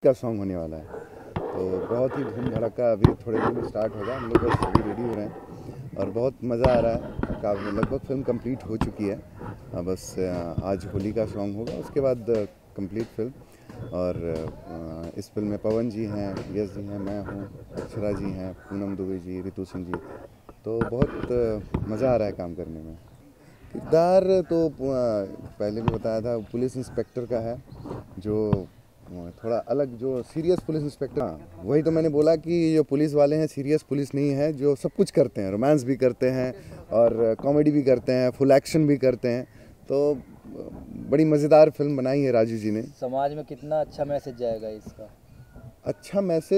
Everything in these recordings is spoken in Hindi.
का सॉन्ग होने वाला है, तो बहुत ही धूम धड़का अभी थोड़े दिन में स्टार्ट होगा। हम लोग बस अभी रेडी हो रहे हैं और बहुत मज़ा आ रहा है। काफ़ी लगभग फिल्म कंप्लीट हो चुकी है, बस आज होली का सॉन्ग होगा, उसके बाद कंप्लीट फिल्म। और इस फिल्म में पवन जी हैं, यश जी हैं, मैं हूँ, अक्षरा जी हैं, पूनम दुबे जी, रितु सिंह जी, तो बहुत मज़ा आ रहा है काम करने में। किरदार तो पहले भी बताया था, पुलिस इंस्पेक्टर का है, जो थोड़ा अलग, जो सीरियस पुलिस इंस्पेक्टर। हाँ, वही तो मैंने बोला कि जो पुलिस वाले हैं सीरियस पुलिस नहीं है, जो सब कुछ करते हैं, रोमांस भी करते हैं और कॉमेडी भी करते हैं, फुल एक्शन भी करते हैं। तो बड़ी मज़ेदार फिल्म बनाई है राजू जी ने। समाज में कितना अच्छा मैसेज जाएगा इसका? अच्छा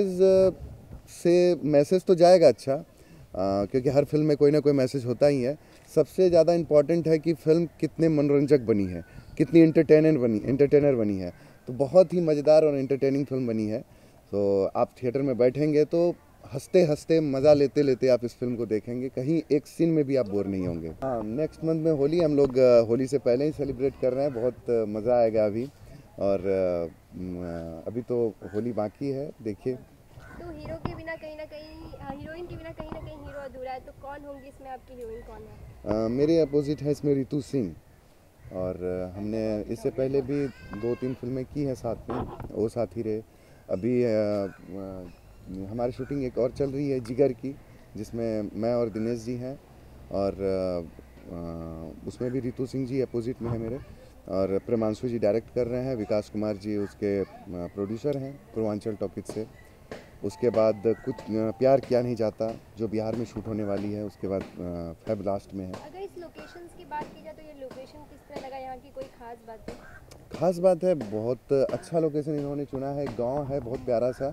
मैसेज तो जाएगा अच्छा, क्योंकि हर फिल्म में कोई ना कोई मैसेज होता ही है। सबसे ज़्यादा इम्पॉर्टेंट है कि फिल्म कितने मनोरंजक बनी है, कितनी एंटरटेनर बनी है। तो बहुत ही मज़ेदार और एंटरटेनिंग फिल्म बनी है। तो आप थिएटर में बैठेंगे तो हंसते हंसते मज़ा लेते लेते आप इस फिल्म को देखेंगे, कहीं एक सीन में भी आप बोर नहीं होंगे। हाँ, नेक्स्ट मंथ में होली, हम लोग होली से पहले ही सेलिब्रेट कर रहे हैं। बहुत मज़ा आएगा अभी, और अभी तो होली बाकी है, देखिए। तो हीरो के बिना कहीं ना कहीं, हीरोइन के बिना कहीं ना कहीं हीरो अधूरा है, तो कौन होंगी इसमें? आपकी हीरोइन कौन है? मेरे अपोजिट है इसमें रितु सिंह, और हमने इससे पहले भी 2-3 फिल्में की हैं साथ में, वो साथ ही रहे। अभी हमारी शूटिंग एक और चल रही है जिगर की, जिसमें मैं और दिनेश जी हैं, और उसमें भी रितु सिंह जी अपोजिट में है मेरे, और प्रेमांशु जी डायरेक्ट कर रहे हैं, विकास कुमार जी उसके प्रोड्यूसर हैं पूर्वांचल टॉकीज से। उसके बाद कुछ प्यार किया नहीं जाता, जो बिहार में शूट होने वाली है, उसके बाद फेब लास्ट में है। अगर इस लोकेशंस की बात की जाए तो ये लोकेशन किस तरह लगा? यहाँ की कोई खास बात है? खास बात है, बहुत अच्छा लोकेशन इन्होंने चुना है। गांव है बहुत प्यारा सा,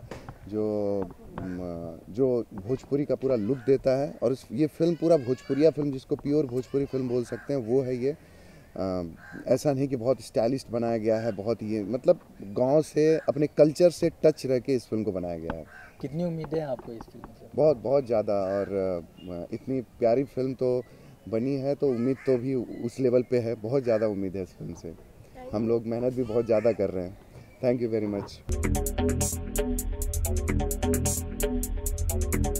जो भोजपुरी का पूरा लुक देता है। और ये फिल्म पूरा भोजपुरिया फिल्म, जिसको प्योर भोजपुरी फिल्म बोल सकते हैं, वो है ये। ऐसा नहीं कि बहुत स्टाइलिस्ट बनाया गया है, बहुत ही मतलब गांव से, अपने कल्चर से टच रह के इस फिल्म को बनाया गया है। कितनी उम्मीदें हैं आपको इस फिल्म से? बहुत ज़्यादा, और इतनी प्यारी फिल्म तो बनी है, तो उम्मीद तो भी उस लेवल पे है। बहुत ज़्यादा उम्मीद है इस फिल्म से। हम लोग मेहनत भी बहुत ज़्यादा कर रहे हैं। Thank you very much.